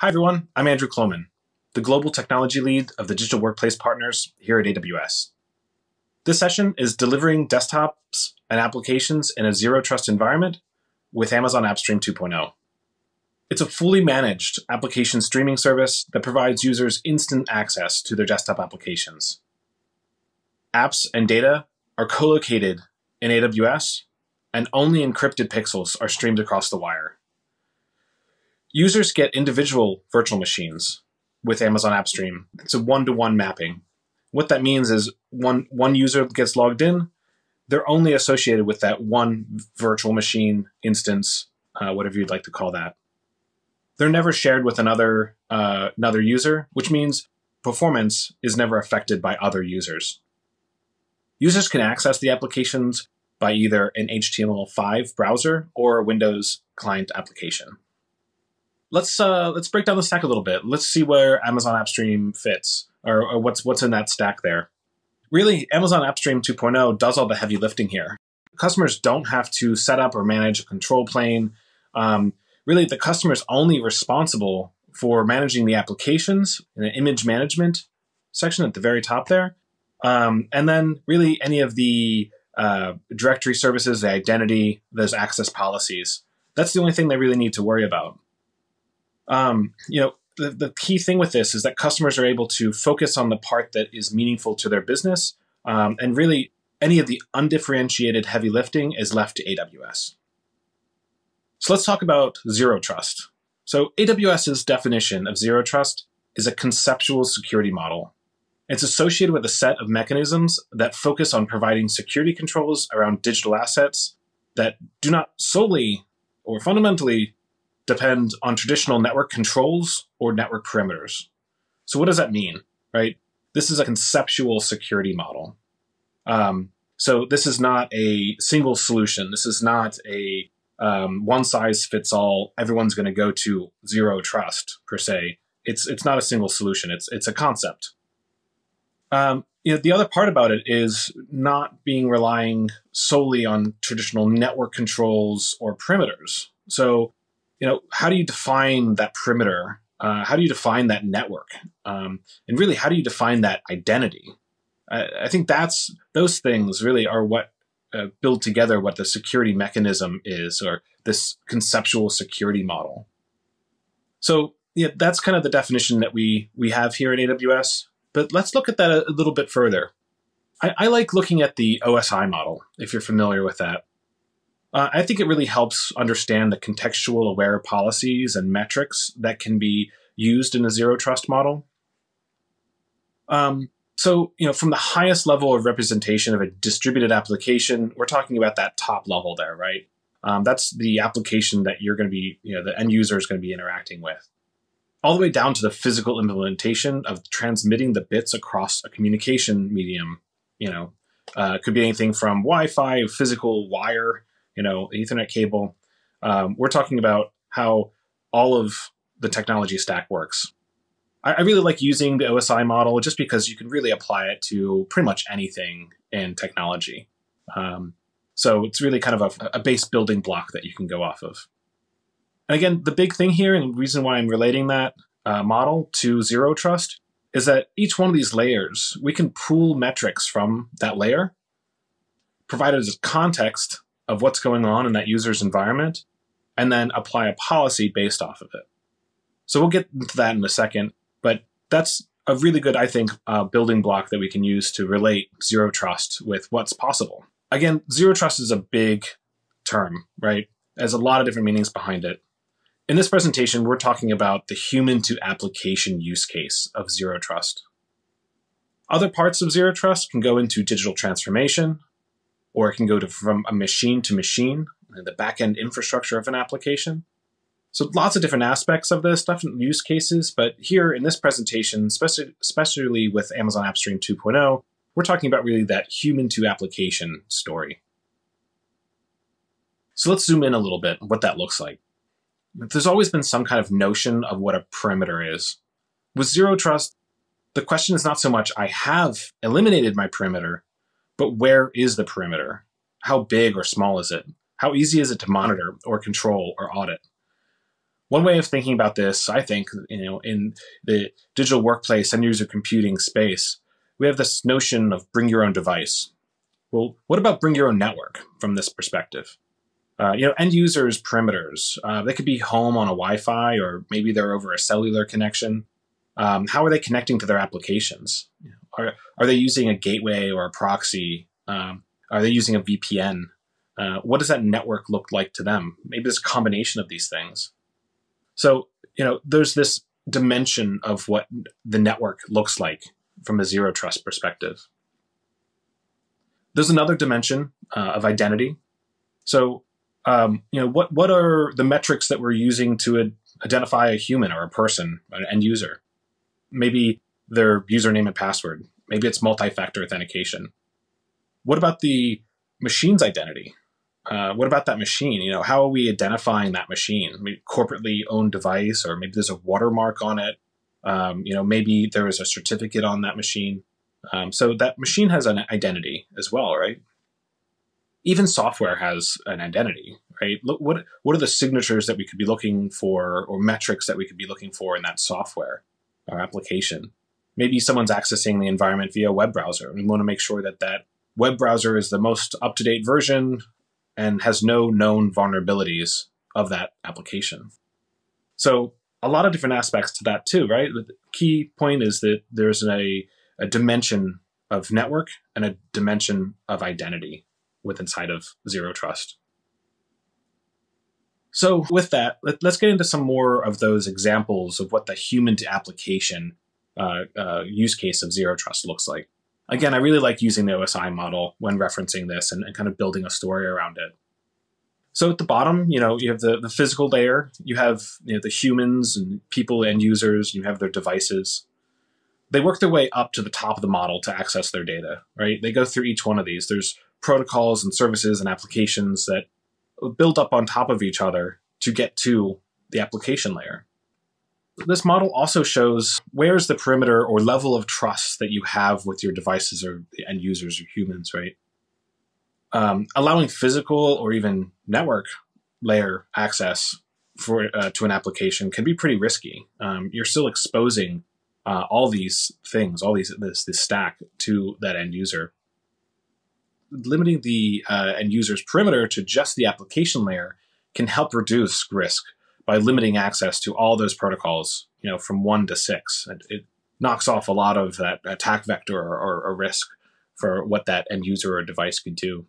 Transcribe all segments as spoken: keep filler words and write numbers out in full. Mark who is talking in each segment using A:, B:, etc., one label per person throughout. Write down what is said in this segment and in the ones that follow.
A: Hi, everyone. I'm Andrew Kloman, the Global Technology Lead of the Digital Workplace Partners here at A W S. This session is delivering desktops and applications in a zero-trust environment with Amazon AppStream two point oh. It's a fully managed application streaming service that provides users instant access to their desktop applications. Apps and data are co-located in A W S, and only encrypted pixels are streamed across the wire. Users get individual virtual machines with Amazon AppStream. It's a one-to-one mapping. What that means is one, one user gets logged in, they're only associated with that one virtual machine instance, uh, whatever you'd like to call that. They're never shared with another, uh, another user, which means performance is never affected by other users. Users can access the applications by either an H T M L five browser or a Windows client application. Let's uh, let's break down the stack a little bit. Let's see where Amazon AppStream fits, or, or what's what's in that stack there. Really, Amazon AppStream two point oh does all the heavy lifting here. Customers don't have to set up or manage a control plane. Um, really, the customer is only responsible for managing the applications in an image management section at the very top there, um, and then really any of the uh, directory services, the identity, those access policies. That's the only thing they really need to worry about. Um, you know, the, the key thing with this is that customers are able to focus on the part that is meaningful to their business, um, and really any of the undifferentiated heavy lifting is left to A W S. So let's talk about zero trust. So AWS's definition of zero trust is a conceptual security model. It's associated with a set of mechanisms that focus on providing security controls around digital assets that do not solely or fundamentally depend on traditional network controls or network perimeters. So what does that mean, right? This is a conceptual security model. Um, so this is not a single solution. This is not a um, one-size-fits-all, everyone's going to go to zero trust, per se. It's, it's not a single solution. It's, it's a concept. Um, you know, the other part about it is not being relying solely on traditional network controls or perimeters. So you know, how do you define that perimeter? Uh, how do you define that network? Um, and really, how do you define that identity? I, I think that's those things really are what uh, build together what the security mechanism is, or this conceptual security model. So yeah, that's kind of the definition that we we have here at A W S. But let's look at that a, a little bit further. I, I like looking at the O S I model, if you're familiar with that. Uh, I think it really helps understand the contextual aware policies and metrics that can be used in a zero trust model. Um, so, you know, from the highest level of representation of a distributed application, we're talking about that top level there, right? Um, that's the application that you're going to be, you know, the end user is going to be interacting with. All the way down to the physical implementation of transmitting the bits across a communication medium, you know, uh, could be anything from Wi-Fi, physical wire, you know, Ethernet cable. Um, we're talking about how all of the technology stack works. I, I really like using the O S I model just because you can really apply it to pretty much anything in technology. Um, so it's really kind of a, a base building block that you can go off of. And again, the big thing here, and the reason why I'm relating that uh, model to zero trust, is that each one of these layers, we can pull metrics from that layer, provided as context of what's going on in that user's environment, and then apply a policy based off of it. So we'll get into that in a second, but that's a really good, I think, uh, building block that we can use to relate zero trust with what's possible. Again, zero trust is a big term, right? There's a lot of different meanings behind it. In this presentation, we're talking about the human-to-application use case of zero trust. Other parts of zero trust can go into digital transformation, or it can go to from a machine to machine, the back-end infrastructure of an application. So lots of different aspects of this, different use cases, but here in this presentation, especially, especially with Amazon AppStream two point oh, we're talking about really that human-to-application story. So let's zoom in a little bit on what that looks like. There's always been some kind of notion of what a perimeter is. With zero trust, the question is not so much, I have eliminated my perimeter, but where is the perimeter? How big or small is it? How easy is it to monitor or control or audit? One way of thinking about this, I think, you know, in the digital workplace and user computing space, we have this notion of bring your own device. Well, what about bring your own network from this perspective? Uh, you know, end users' perimeters. Uh, they could be home on a Wi-Fi, or maybe they're over a cellular connection. Um, how are they connecting to their applications? Are, are they using a gateway or a proxy? Um, are they using a V P N? Uh, what does that network look like to them? Maybe there's a combination of these things. So, you know, there's this dimension of what the network looks like from a zero trust perspective. There's another dimension uh, of identity. So, um, you know, what, what are the metrics that we're using to ad- identify a human or a person, an end user? Maybe their username and password. Maybe it's multi-factor authentication. What about the machine's identity? Uh, what about that machine? You know, how are we identifying that machine? Maybe corporately owned device, or maybe there's a watermark on it. Um, you know, maybe there is a certificate on that machine. Um, so that machine has an identity as well, right? Even software has an identity, right? Look, what what are the signatures that we could be looking for, or metrics that we could be looking for in that software or application? Maybe someone's accessing the environment via a web browser. We want to make sure that that web browser is the most up-to-date version and has no known vulnerabilities of that application. So a lot of different aspects to that too, right? The key point is that there's a, a dimension of network and a dimension of identity with inside of zero trust. So with that, let, let's get into some more of those examples of what the human to application uh, uh, use case of zero trust looks like. Again, I really like using the O S I model when referencing this and, and kind of building a story around it. So at the bottom, you know, you have the, the physical layer, you have, you know, the humans and people and users, you have their devices. They work their way up to the top of the model to access their data, right? They go through each one of these. There's protocols and services and applications that build up on top of each other to get to the application layer. This model also shows where's the perimeter or level of trust that you have with your devices or the end users or humans, right? Um, allowing physical or even network layer access for uh, to an application can be pretty risky. Um, you're still exposing uh, all these things, all these this, this stack to that end user. Limiting the uh, end user's perimeter to just the application layer can help reduce risk by limiting access to all those protocols, you know, from one to six. It, it knocks off a lot of that attack vector or, or, or risk for what that end user or device could do.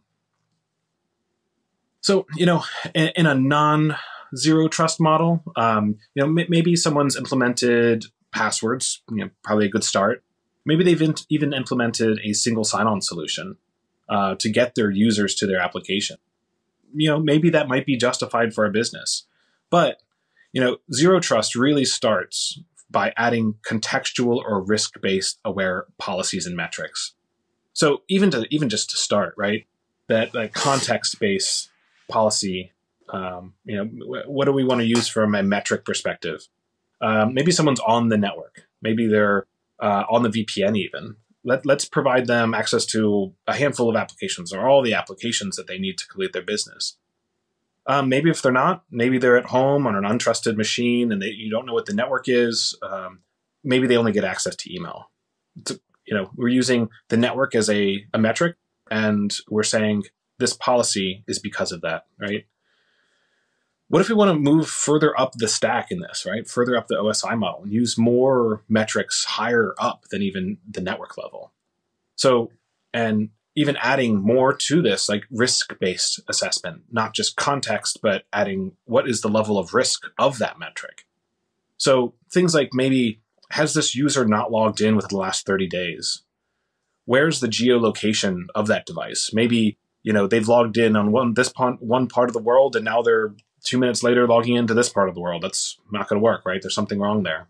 A: So, you know, in, in a non-zero trust model, um, you know, m- maybe someone's implemented passwords, you know, probably a good start. Maybe they've in- even implemented a single sign-on solution uh, to get their users to their application. You know, maybe that might be justified for a business. But, you know, zero trust really starts by adding contextual or risk-based aware policies and metrics. So even to even just to start, right, that, that context-based policy, um, you know, what do we want to use from a metric perspective? Um, maybe someone's on the network. Maybe they're uh, on the V P N even. Let, let's provide them access to a handful of applications or all the applications that they need to complete their business. Um, maybe if they're not, maybe they're at home on an untrusted machine and they, you don't know what the network is. Um, maybe they only get access to email. To, you know, we're using the network as a, a metric, and we're saying this policy is because of that, right? What if we want to move further up the stack in this, right? Further up the O S I model and use more metrics higher up than even the network level. So, and even adding more to this, like risk-based assessment, not just context, but adding what is the level of risk of that metric. So things like maybe, has this user not logged in within the last thirty days? Where's the geolocation of that device? Maybe, you know, they've logged in on one this one part of the world, and now they're two minutes later logging into this part of the world. That's not going to work, right? There's something wrong there.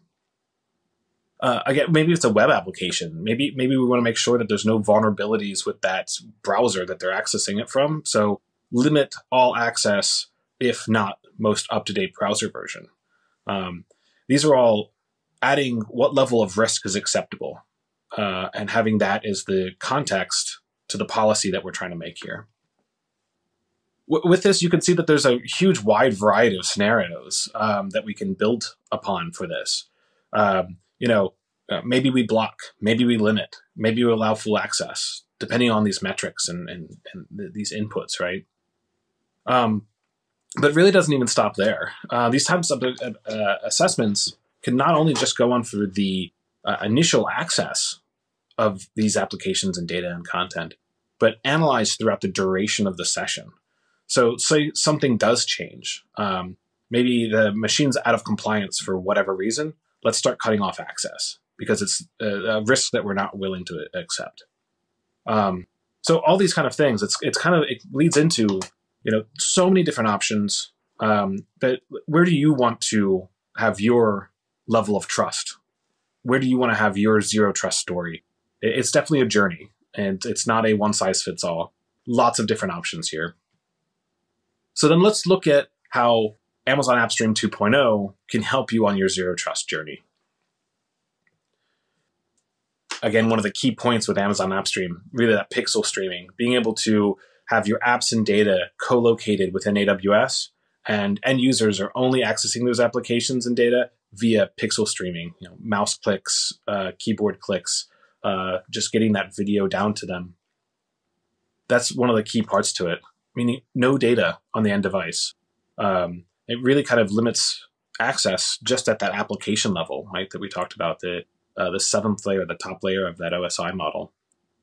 A: Uh, again, maybe it's a web application. Maybe maybe we want to make sure that there's no vulnerabilities with that browser that they're accessing it from. So limit all access, if not most up-to-date browser version. Um, these are all adding what level of risk is acceptable, uh, and having that as the context to the policy that we're trying to make here. w with this, you can see that there's a huge wide variety of scenarios um, that we can build upon for this. Um, you know, uh, maybe we block, maybe we limit, maybe we allow full access, depending on these metrics and, and, and th these inputs, right? Um, but it really doesn't even stop there. Uh, these types of uh, assessments can not only just go on for the uh, initial access of these applications and data and content, but analyze throughout the duration of the session. So say something does change. Um, maybe the machine's out of compliance for whatever reason. Let's start cutting off access because it's a, a risk that we're not willing to accept. Um, so all these kind of things, it's, it's kind of, it leads into, you know, so many different options. Um, but where do you want to have your level of trust? Where do you want to have your zero trust story? It's definitely a journey, and it's not a one size fits all. Lots of different options here. So then let's look at how Amazon AppStream two point oh can help you on your zero trust journey. Again, one of the key points with Amazon AppStream, really that pixel streaming, being able to have your apps and data co-located within A W S, and end users are only accessing those applications and data via pixel streaming, you know, mouse clicks, uh, keyboard clicks, uh, just getting that video down to them. That's one of the key parts to it, meaning no data on the end device. Um, it really kind of limits access just at that application level, right, that we talked about, the, uh, the seventh layer, the top layer of that O S I model.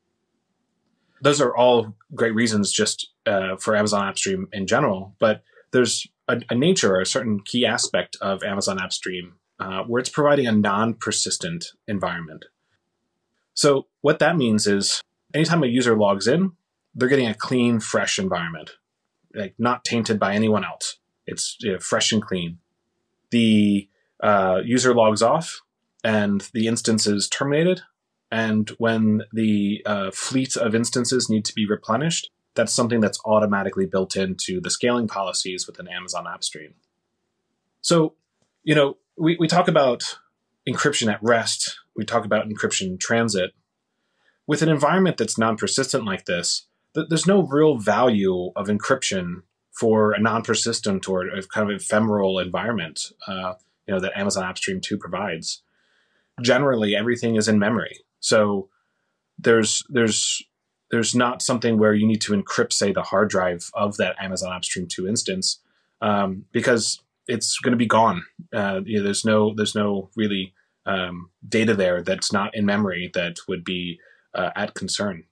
A: Those are all great reasons just uh, for Amazon AppStream in general, but there's a, a nature or a certain key aspect of Amazon AppStream uh, where it's providing a non-persistent environment. So what that means is anytime a user logs in, they're getting a clean, fresh environment, like not tainted by anyone else. It's you know, fresh and clean. The uh, user logs off and the instance is terminated. And when the uh, fleet of instances need to be replenished, that's something that's automatically built into the scaling policies within Amazon AppStream. So, you know, we, we talk about encryption at rest. We talk about encryption in transit. With an environment that's non-persistent like this, th there's no real value of encryption for a non-persistent or a kind of ephemeral environment, uh, you know, that Amazon AppStream two provides. Generally, everything is in memory. So there's there's there's not something where you need to encrypt, say, the hard drive of that Amazon AppStream two instance, um, because it's going to be gone. Uh, you know, there's no there's no really um, data there that's not in memory that would be uh, at concern.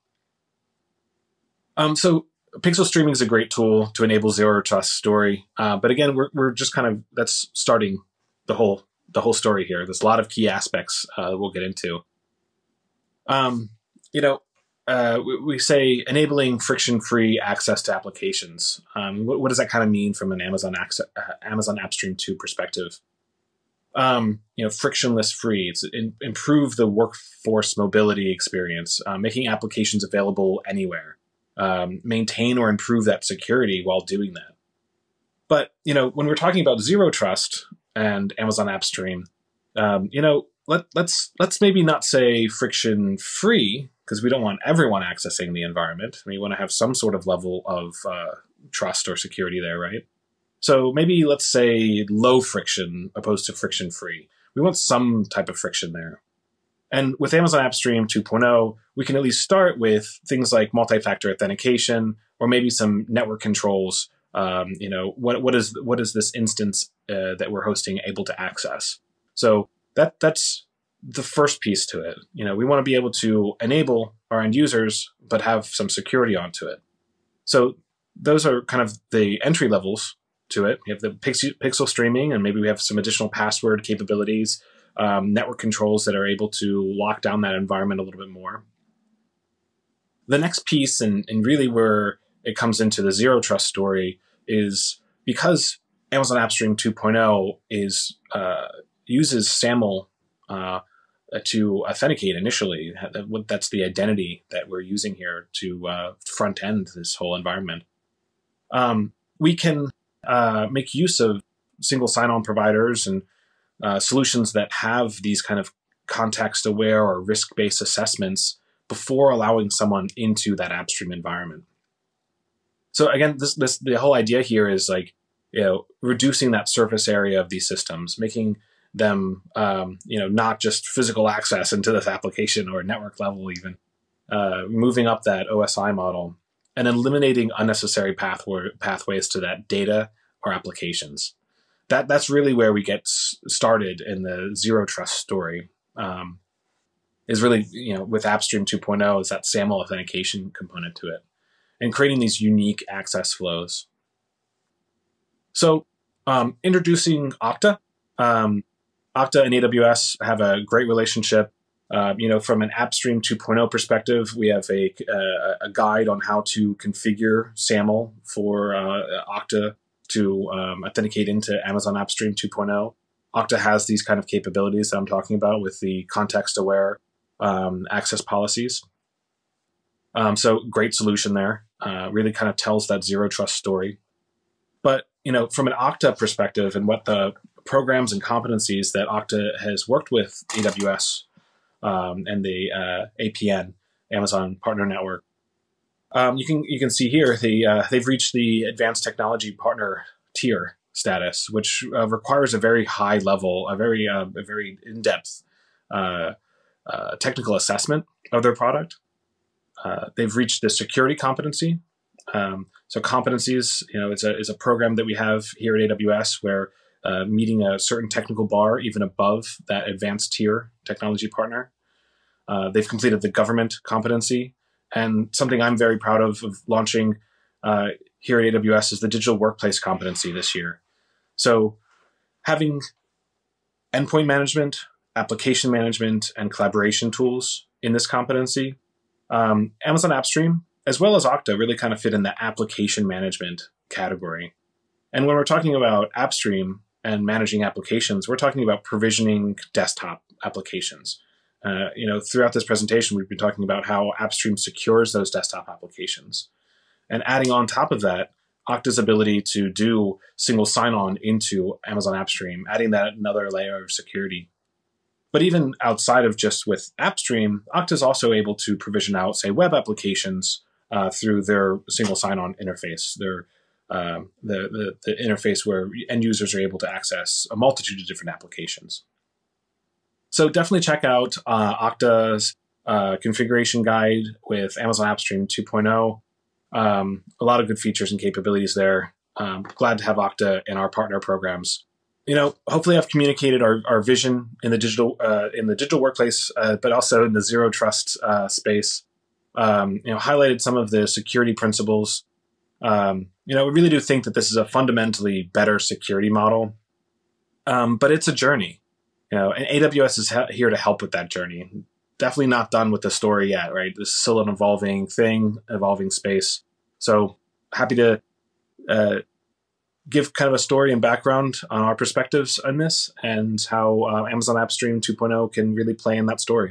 A: Um, so pixel streaming is a great tool to enable zero trust story, uh, but again, we're we're just kind of that's starting the whole the whole story here. There's a lot of key aspects uh, we'll get into. Um, you know, uh, we, we say enabling friction-free access to applications. Um, what, what does that kind of mean from an Amazon access, uh, Amazon AppStream two perspective? Um, you know, frictionless free. It's in, improve the workforce mobility experience, uh, making applications available anywhere. Um, maintain or improve that security while doing that. But you know, when we're talking about zero trust and Amazon AppStream, um, you know. Let, let's let's maybe not say friction free, because we don't want everyone accessing the environment. I mean, you want to have some sort of level of uh, trust or security there, right? So maybe let's say low friction opposed to friction free. We want some type of friction there. And with Amazon AppStream two point oh, we can at least start with things like multi-factor authentication, or maybe some network controls. Um, you know, what what is what is this instance uh, that we're hosting able to access? So That that's the first piece to it. You know, we want to be able to enable our end users, but have some security onto it. So those are kind of the entry levels to it. We have the pixel, pixel streaming, and maybe we have some additional password capabilities, um, network controls that are able to lock down that environment a little bit more. The next piece, and, and really where it comes into the zero trust story, is because Amazon AppStream two point oh is uh, uses SAML uh, to authenticate initially. That's the identity that we're using here to uh, front end this whole environment. Um, we can uh, make use of single sign-on providers and uh, solutions that have these kind of context-aware or risk-based assessments before allowing someone into that AppStream environment. So again, this, this the whole idea here is like, you know, reducing that surface area of these systems, making them, um, you know, not just physical access into this application or network level even, uh, moving up that O S I model and eliminating unnecessary pathway, pathways to that data or applications. That that's really where we get started in the zero trust story. Um, is really, you know, with AppStream two point oh is that SAML authentication component to it, and creating these unique access flows. So um, introducing Okta. Um, Okta and A W S have a great relationship. Uh, you know, from an AppStream two point oh perspective, we have a, uh, a guide on how to configure SAML for uh, Okta to um, authenticate into Amazon AppStream two point oh. Okta has these kind of capabilities that I'm talking about with the context-aware um, access policies. Um, so great solution there. Uh, really kind of tells that zero trust story. But, you know, from an Okta perspective and what the programs and competencies that Okta has worked with A W S um, and the uh, A P N, Amazon Partner Network, um, you can you can see here they uh, they've reached the Advanced Technology Partner tier status, which uh, requires a very high level, a very uh, a very in-depth uh, uh, technical assessment of their product. Uh, they've reached the security competency. Um, so competencies, you know, is a is a program that we have here at A W S where uh, meeting a certain technical bar, even above that advanced tier technology partner. Uh, they've completed the government competency, and something I'm very proud of of launching uh, here at A W S is the digital workplace competency this year. So having endpoint management, application management, and collaboration tools in this competency, um, Amazon AppStream, as well as Okta, really kind of fit in the application management category. And when we're talking about AppStream and managing applications, we're talking about provisioning desktop applications. Uh, you know, throughout this presentation, we've been talking about how AppStream secures those desktop applications. And adding on top of that, Okta's ability to do single sign-on into Amazon AppStream, adding that another layer of security. But even outside of just with AppStream, Okta is also able to provision out, say, web applications uh, through their single sign-on interface, their uh, the, the the interface where end users are able to access a multitude of different applications. So definitely check out uh, Okta's uh, configuration guide with Amazon AppStream two point oh. Um, a lot of good features and capabilities there. Um, glad to have Okta in our partner programs. You know, hopefully I've communicated our, our vision in the digital uh, in the digital workplace, uh, but also in the zero trust uh, space. Um, you know, highlighted some of the security principles. Um, you know, we really do think that this is a fundamentally better security model, um, but it's a journey. You know, and A W S is he- here to help with that journey. Definitely not done with the story yet, right? This is still an evolving thing, evolving space. So happy to uh, give kind of a story and background on our perspectives on this and how uh, Amazon AppStream two point oh can really play in that story.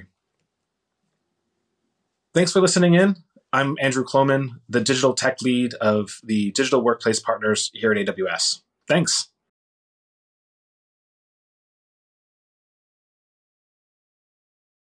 A: Thanks for listening in. I'm Andrew Kloman, the digital tech lead of the Digital Workplace Partners here at A W S. Thanks.